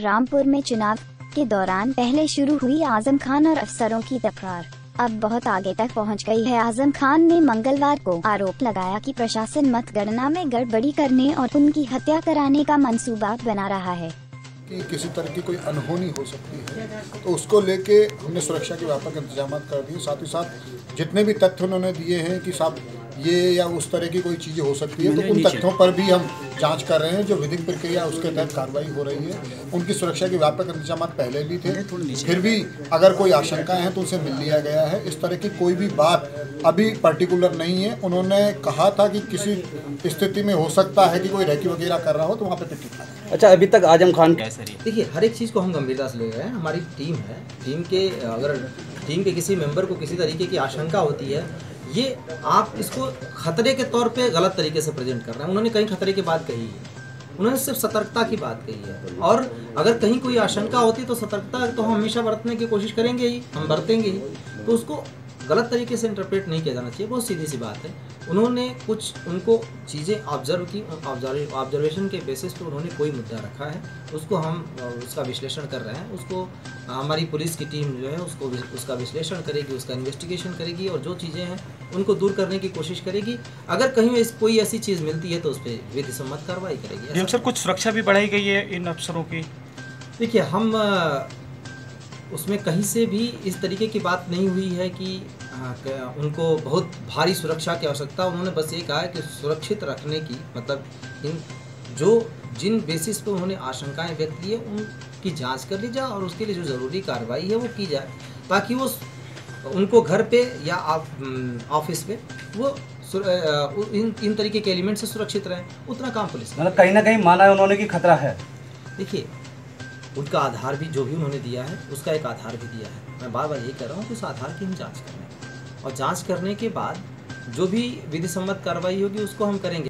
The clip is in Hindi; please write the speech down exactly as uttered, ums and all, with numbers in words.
रामपुर में चुनाव के दौरान पहले शुरू हुई आजम खान और अफसरों की तकरार अब बहुत आगे तक पहुंच गई है। आजम खान ने मंगलवार को आरोप लगाया कि प्रशासन मतगणना में गड़बड़ी करने और उनकी हत्या कराने का मंसूबा बना रहा है कि किसी तरह की कोई अनहोनी हो सकती है, तो उसको लेके हमने सुरक्षा के व्यापक इंतजाम कर दिए। साथ ही साथ जितने भी तथ्य उन्होंने दिए हैं कि साहब ये या उस तरह की कोई चीज़ें हो सकती है, तो उन तथ्यों पर भी हम जांच कर रहे हैं। जो विधिक प्रक्रिया उसके तहत कार्रवाई हो रही है। उनकी सुरक्षा के व्यापक इंतजाम पहले भी थे, फिर भी अगर कोई आशंकाएं हैं तो उनसे मिल लिया गया है। इस तरह की कोई भी बात अभी पर्टिकुलर नहीं है। उन्होंने कहा था कि किसी स्थिति में हो सकता है कि कोई रैकी वगैरह कर रहा हो तो वहाँ पे टिकट है। अच्छा, अभी तक आजम खान देखिए, हर एक चीज़ को हम गंभीरता से ले रहे हैं। हमारी टीम है, टीम के अगर टीम के किसी मेंबर को किसी तरीके की आशंका होती है, ये आप इसको खतरे के तौर पे गलत तरीके से प्रेजेंट कर रहे हैं। उन्होंने कहीं खतरे की बात कही है, उन्होंने सिर्फ सतर्कता की बात कही है। और अगर कहीं कोई आशंका होती है तो सतर्कता तो हम हमेशा बरतने की कोशिश करेंगे ही, हम बरतेंगे ही। तो उसको गलत तरीके से इंटरप्रेट नहीं किया जाना चाहिए। बहुत सीधी सी बात है। उन्होंने कुछ उनको चीज़ें ऑब्जर्व की, ऑब्जर्वेशन के बेसिस पे उन्होंने कोई मुद्दा रखा है, उसको हम उसका विश्लेषण कर रहे हैं। उसको हमारी पुलिस की टीम जो है उसको उसका विश्लेषण करेगी, उसका इन्वेस्टिगेशन करेगी और जो चीज़ें हैं उनको दूर करने की कोशिश करेगी। अगर कहीं कोई ऐसी चीज़ मिलती है तो उस पर विधि सम्मत कार्रवाई करेगी। सर, कुछ सुरक्षा भी बढ़ाई गई है इन अफसरों की? देखिए, हम उसमें कहीं से भी इस तरीके की बात नहीं हुई है कि आ, उनको बहुत भारी सुरक्षा की आवश्यकता। उन्होंने बस ये कहा है कि सुरक्षित रखने की, मतलब इन जो जिन बेसिस पे उन्होंने आशंकाएं व्यक्त की है उनकी जांच कर ली जाए और उसके लिए जो ज़रूरी कार्रवाई है वो की जाए, ताकि वो उनको घर पे या ऑफिस पे वो इन इन तरीके के एलिमेंट से सुरक्षित रहें। उतना काम पुलिस मतलब कहीं ना कहीं माना है उन्होंने कि खतरा है। देखिए, उनका आधार भी जो भी उन्होंने दिया है उसका एक आधार भी दिया है। मैं बार बार यही कह रहा हूँ कि उस आधार की हम जांच करें और जांच करने के बाद जो भी विधि सम्मत कार्रवाई होगी उसको हम करेंगे।